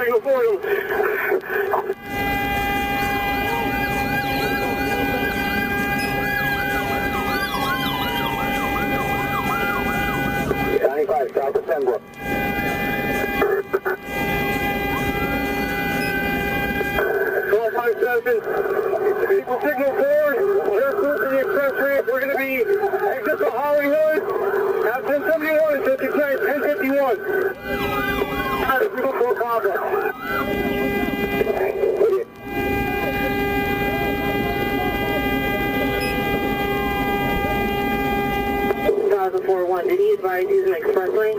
signal for them. South of Pembroke. 1257. People signal forward. Just close to the express ramp. We're going to be exit to Hollywood at 1071. 1051. Signal for contact. 2041, did he advise using express lane?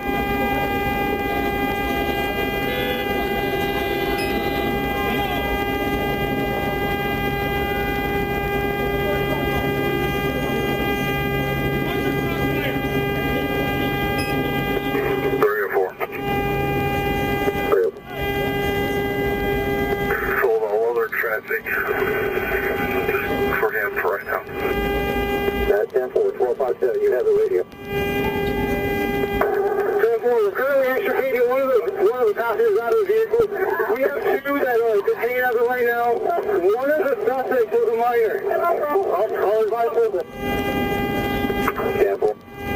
Sold all other traffic for him for right now. 10-4, 1257, you have the radio. 10-4, we're currently extricating one of the passengers out of the vehicle. We have two that are just hanging out right now. One of the suspects was a minor. I'll advise both. 10-4.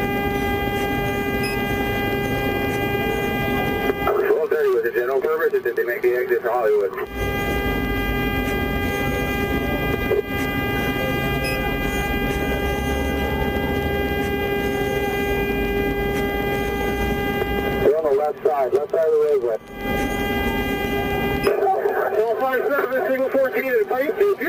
1230 was a general purpose, or did they make the exit to Hollywood? Left side of the roadway. 1257, single 14 at a pipe.